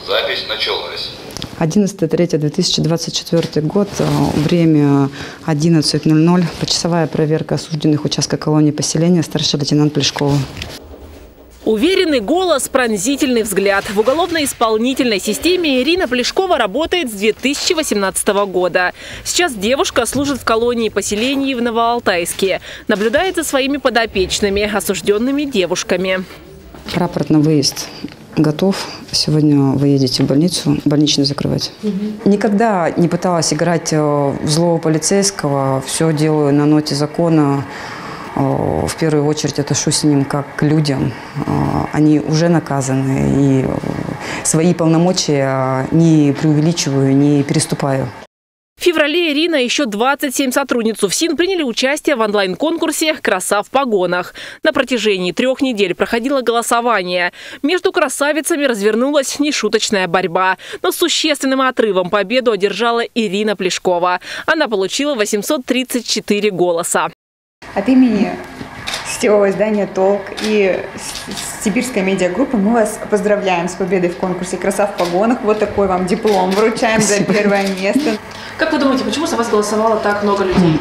Запись началась. 11.03.2024 год, время 11:00, почасовая проверка осужденных участка колонии поселения, старший лейтенант Плешкова. Уверенный голос, пронзительный взгляд. В уголовно-исполнительной системе Ирина Плешкова работает с 2018 года. Сейчас девушка служит в колонии поселений в Новоалтайске. Наблюдает за своими подопечными, осужденными девушками. Рапорт на выезд готов. Сегодня вы едете в больницу, больничную закрывать. Никогда не пыталась играть в злого полицейского. Все делаю на ноте закона. В первую очередь отношусь к ним как к людям. Они уже наказаны, и свои полномочия не преувеличиваю, не переступаю. В феврале Ирина и еще 27 сотрудниц УФСИН приняли участие в онлайн-конкурсе «Краса в погонах». На протяжении 3 недель проходило голосование. Между красавицами развернулась нешуточная борьба. Но с существенным отрывом победу одержала Ирина Плешкова. Она получила 834 голоса. От имени сетевого издания «Толк» и Сибирской медиагруппы мы вас поздравляем с победой в конкурсе «Краса в погонах». Вот такой вам диплом вручаем. Спасибо. За первое место. Как вы думаете, почему за вас голосовало так много людей?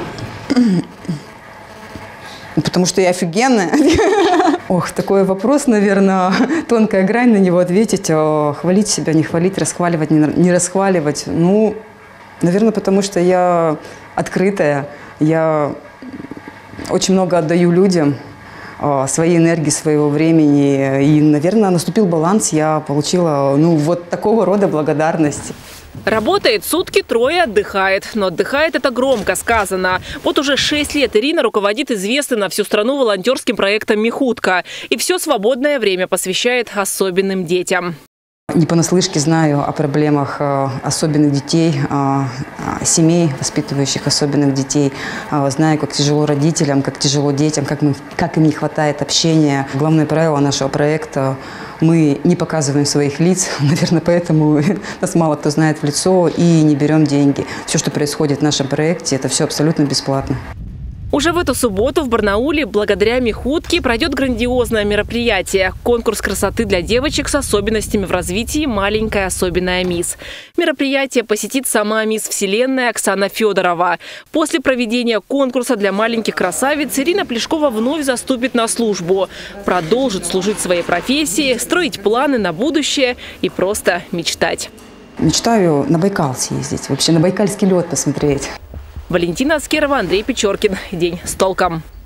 Потому что я офигенная. Ох, такой вопрос, наверное, тонкая грань на него ответить. Хвалить себя, не хвалить, расхваливать, не расхваливать. Ну, наверное, потому что я открытая, я очень много отдаю людям, своей энергии, своего времени. И, наверное, наступил баланс, я получила вот такого рода благодарность. Работает сутки, 3 отдыхает. Но отдыхает это громко сказано. Вот уже 6 лет Ирина руководит известным на всю страну волонтерским проектом «Михутка». И все свободное время посвящает особенным детям. Не понаслышке знаю о проблемах особенных детей, семей, воспитывающих особенных детей. Знаю, как тяжело родителям, как тяжело детям, как им не хватает общения. Главное правило нашего проекта – мы не показываем своих лиц, наверное, поэтому нас мало кто знает в лицо, и не берем деньги. Все, что происходит в нашем проекте, это все абсолютно бесплатно. Уже в эту субботу в Барнауле благодаря «Михутке» пройдет грандиозное мероприятие – конкурс красоты для девочек с особенностями в развитии «Маленькая особенная мисс». Мероприятие посетит сама мисс Вселенная Оксана Федорова. После проведения конкурса для маленьких красавиц Ирина Плешкова вновь заступит на службу. Продолжит служить своей профессии, строить планы на будущее и просто мечтать. Мечтаю на Байкал съездить, вообще на байкальский лед посмотреть. Валентина Аскерова, Андрей Печоркин. День с толком.